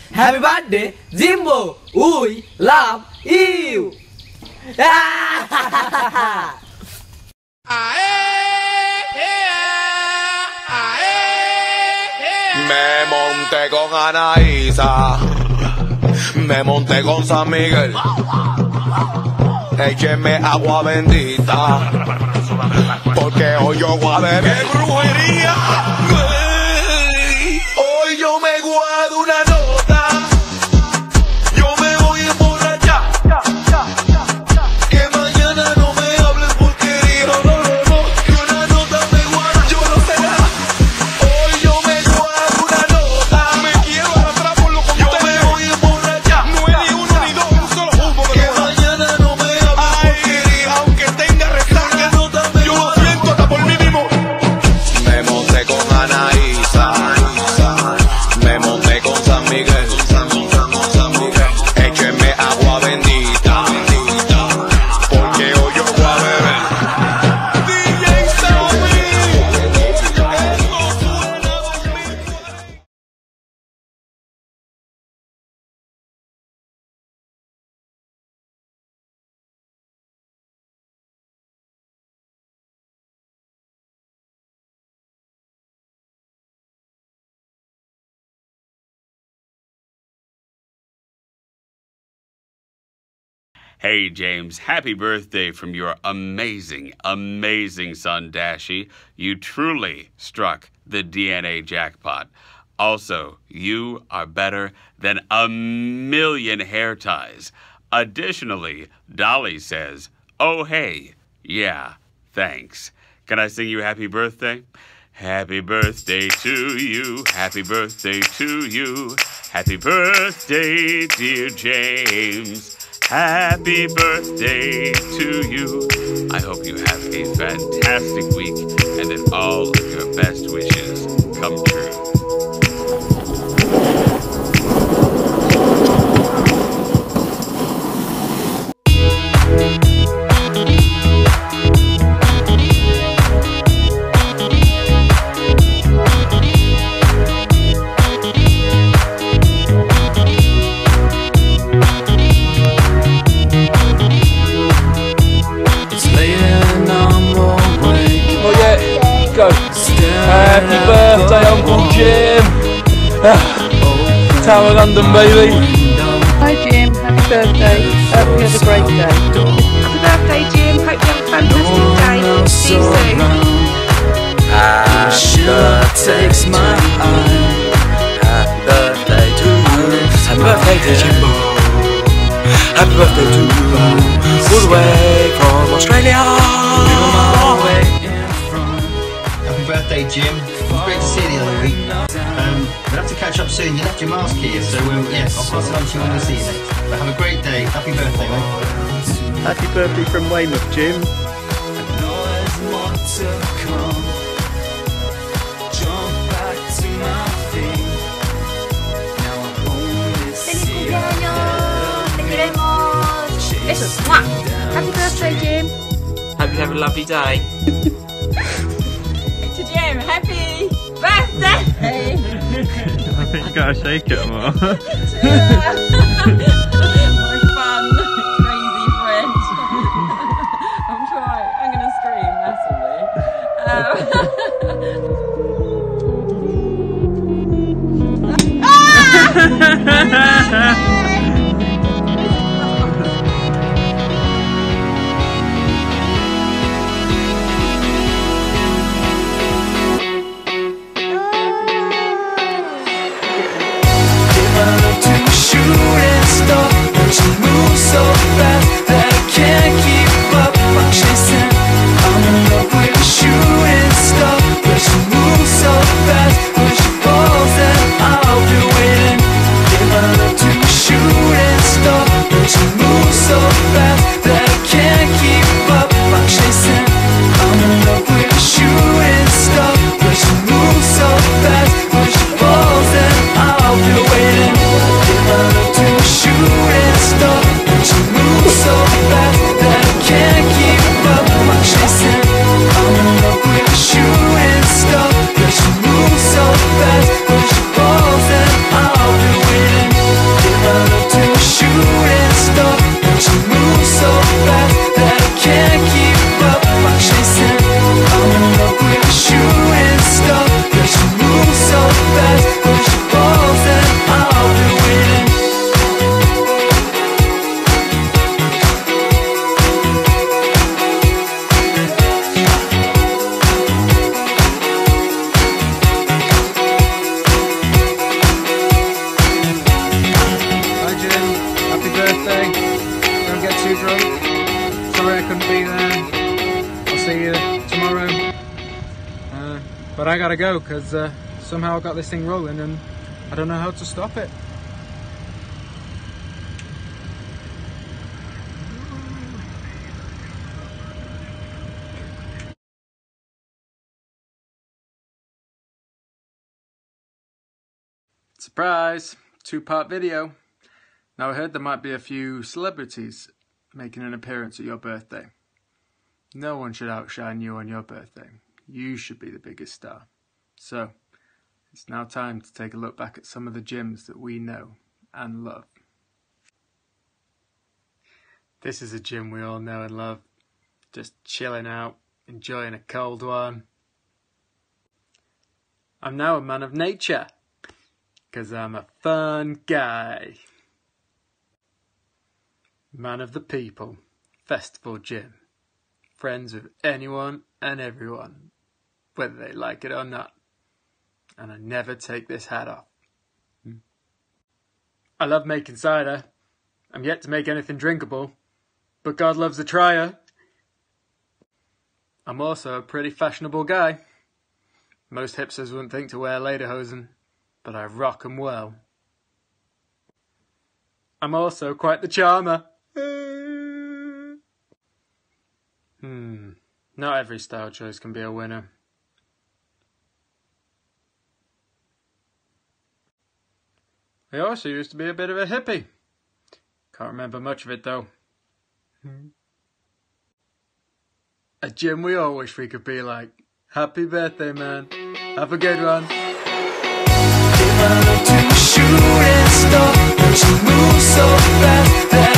Happy birthday, Jimbo! We love you! Me monté con Anaísa, me monté con San Miguel, écheme agua bendita, porque hoy yo voy a beber brujería. Hoy yo me guardo una nota, yo me voy a emborrachar, que mañana no me hablen porquería, que una nota me guarda, yo no sé nada. Hoy yo me guardo una nota, me quiero arrastrar por los contenes, yo me voy a emborrachar, no es ni uno ni dos, un solo humo, que mañana no me hablen porquería, aunque tenga resaca, yo lo siento hasta por mí mismo. Me monté con Anaísa, me monté con San Miguel, écheme agua bendita, porque hoy yo voy a beber. DJ Sammy, eso suena dormir. Hey, James, happy birthday from your amazing, amazing son, Dashi. You truly struck the DNA jackpot. Also, you are better than 1,000,000 hair ties. Additionally, Dolly says, oh, hey, yeah, thanks. Can I sing you happy birthday? Happy birthday to you, happy birthday to you. Happy birthday, dear James. Happy birthday to you. I hope you have a fantastic week and that all of your best wishes come true. Happy birthday, Uncle Jim! Tower London, baby! Hi Jim, happy birthday. Hope you have a great day. Happy birthday, Jim. Hope you have a fantastic day. See you soon. Happy birthday, happy birthday to you. Happy birthday, Jimbo. Happy birthday to you. All the way from Australia. Happy birthday, Jim. It was great to see you the other week. We'll have to catch up soon. You left your mask here, so yes, I'll pass it on to you when we see you next. But have a great day. Happy birthday, mate. Happy birthday from Weymouth, Jim. ¡Feliz cumpleaños! ¡Te queremos! Besos. ¡Mua! Happy birthday, Jim. Hope you have a lovely day. To Jim, happy birthday! I think you gotta shake it more. My fun, crazy friend. I'm trying. I'm gonna scream massively. Shooting star, but she moves so fast that I can't keep up. I'm chasing, I'm in love with a shooting star, but she moves so fast when she falls, and I'll be waiting. Give her love to shoot. gotta go because somehow I got this thing rolling and I don't know how to stop it. Surprise! 2-part video. Now I heard there might be a few celebrities making an appearance at your birthday. No one should outshine you on your birthday. You should be the biggest star. So, it's now time to take a look back at some of the gyms that we know and love. This is a gym we all know and love. Just chilling out, enjoying a cold one. I'm now a man of nature, because I'm a fun guy. Man of the people, festival gym. Friends with anyone and everyone, whether they like it or not. And I never take this hat off. I love making cider. I'm yet to make anything drinkable, but God loves a trier. I'm also a pretty fashionable guy. Most hipsters wouldn't think to wear lederhosen, but I rock 'em well. I'm also quite the charmer. Not every style choice can be a winner. I also used to be a bit of a hippie. Can't remember much of it though. A gym we all wish we could be like. Happy birthday, man. Have a good one. Give her to shoot and stop, but she moves so fast that